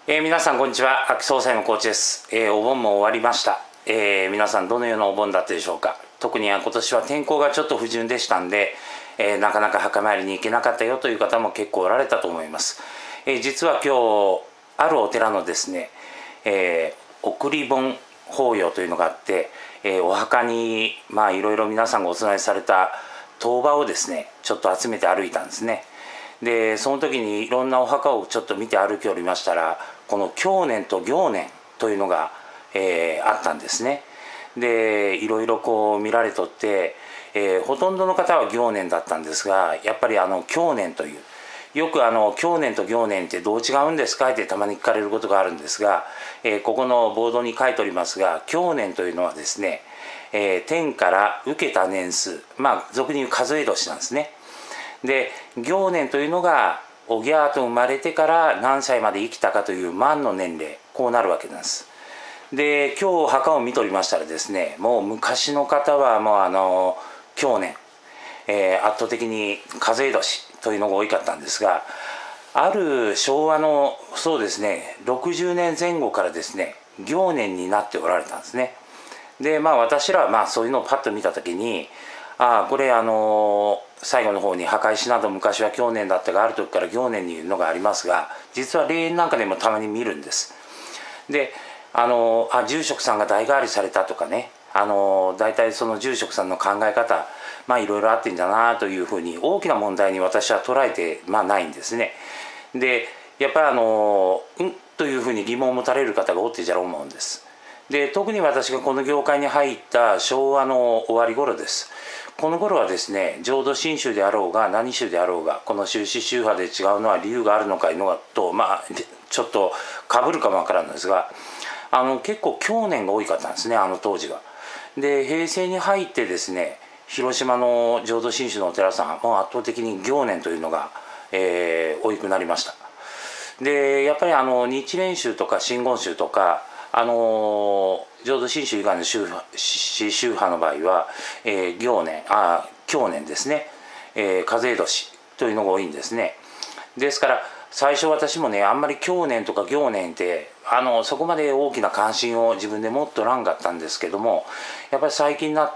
皆さんこんにちは。秋総裁のコーチです。お盆も終わりました。皆さんどのようなお盆だったでしょうか。特に今年は天候がちょっと不順でしたんで、なかなか墓参りに行けなかったよという方も結構おられたと思います。実は今日あるお寺のですね、送り盆法要というのがあって、お墓にいろいろ皆さんがお供えされた塔婆をですねちょっと集めて歩いたんですね。でその時にいろんなお墓をちょっと見て歩きおりましたら、この享年と行年というのが、あったんですね。でいろいろこう見られとって、ほとんどの方は行年だったんですが、やっぱり享年という、よく享年と行年ってどう違うんですかってたまに聞かれることがあるんですが、ここのボードに書いておりますが、享年というのはですね、天から受けた年数、俗に言う数え年なんですね。で行年というのがおぎゃーと生まれてから何歳まで生きたかという満の年齢、こうなるわけなんです。で今日墓を見とりましたらですね、もう昔の方はもう享年、圧倒的に数え年というのが多かったんですが、ある昭和のそうですね60年前後からですね行年になっておられたんですね。で私らはそういうのをパッと見た時に、これ最後の方に墓石など昔は享年だったがある時から行年にいうのがありますが、実は霊園なんかでもたまに見るんです。で住職さんが代替わりされたとかね、大体その住職さんの考え方いろいろあってんだなというふうに大きな問題に私は捉えてないんですね。でやっぱりというふうに疑問を持たれる方がおってじゃろう思うんです。で特に私がこの業界に入った昭和の終わり頃です。この頃はですね、浄土真宗であろうが何宗であろうが、この宗旨宗派で違うのは理由があるのかいのとちょっとかぶるかもわからんのですが、結構享年が多かったんですね、当時は。で平成に入ってですね、広島の浄土真宗のお寺さんも圧倒的に行年というのが、多くなりました。でやっぱり日蓮宗とか真言宗とか浄土真宗以外の宗派の場合は、享年ですね、数え年というのが多いんですね。ですから最初私もね、あんまり享年とか行年ってそこまで大きな関心を自分で持っとらんかったんですけども、やっぱり最近になって、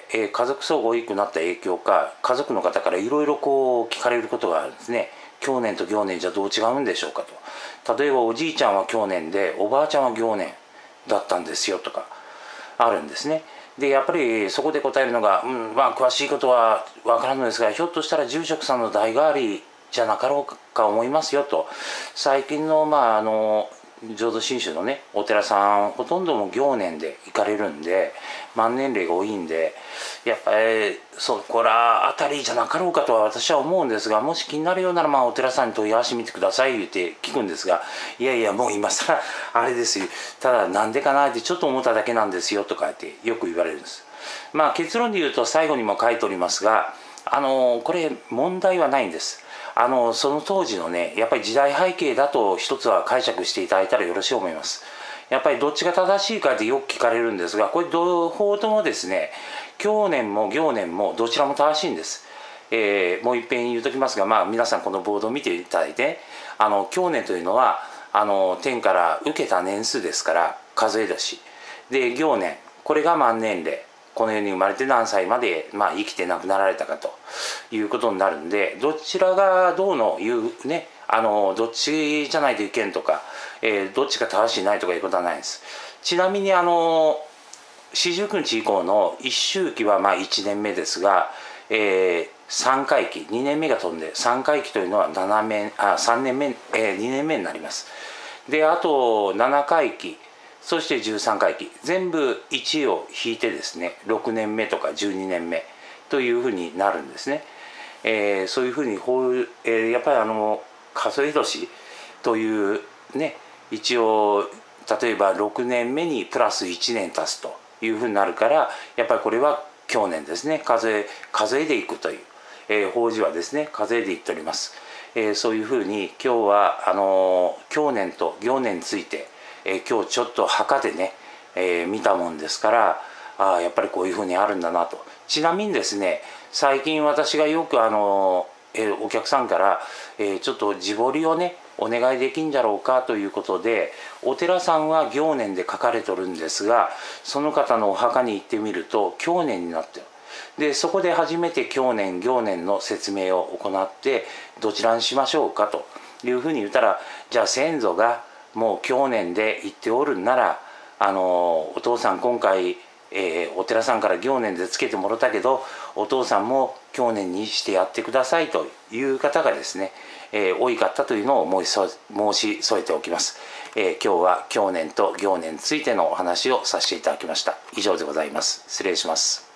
家族層が多くなった影響か、家族の方からいろいろこう聞かれることがあるんですね。享年と行年じゃどう違うんでしょうかと。例えばおじいちゃんは享年でおばあちゃんは行年だったんですよとかあるんですね。でやっぱりそこで答えるのが、詳しいことは分からんのですが、ひょっとしたら住職さんの代替わりじゃなかろうか思いますよと。最近の浄土真宗のねお寺さんほとんども行年で行かれるんで、満年齢が多いんで、やっぱりそこらあたりじゃなかろうかとは私は思うんですが、もし気になるようならお寺さんに問い合わせてみてください言って聞くんですが、いやいやもう今更あれですよ、ただなんでかなってちょっと思っただけなんですよとかってよく言われるんです。結論で言うと最後にも書いておりますが、これ問題はないんです。その当時のねやっぱり時代背景だと一つは解釈していただいたらよろしいと思います。やっぱりどっちが正しいかってよく聞かれるんですが、これ両方ともですね、享年も行年もどちらも正しいんです。もう一遍言うときますが、皆さんこのボードを見ていただいて、享年というのは天から受けた年数ですから数え年で、行年これが満年齢、この世に生まれて何歳まで、生きて亡くなられたかということになるんで、どちらがどうのいうね、どっちじゃないといけんとか、どっちが正しいないとかいうことはないです。ちなみに四十九日以降の一周期は1年目ですが、3回忌2年目が飛んで3回忌というのは3年目、2年目になります。であと7回忌、そして13回忌、全部1を引いてですね6年目とか12年目というふうになるんですね。そういうふうにやっぱり数え年というね、一応例えば6年目にプラス1年足すというふうになるから、やっぱりこれは享年ですね、数えでいくという、法事はですね数えでいっております。そういうふうに今日は享年と行年について今日ちょっと墓でね、見たもんですから、やっぱりこういうふうにあるんだなと。ちなみにですね、最近私がよくお客さんから、ちょっと地彫りをねお願いできんじゃろうかということで、お寺さんは行年で書かれとるんですが、その方のお墓に行ってみると経年になってる。でそこで初めて経年行年の説明を行って、どちらにしましょうかというふうに言ったら、じゃあ先祖がもう経年で言っておるんなら、お父さん今回、お寺さんから行年でつけてもらったけど、お父さんも経年にしてやってくださいという方がですね、多かったというのを申し添えておきます。今日は経年と行年についてのお話をさせていただきました。以上でございます。失礼します。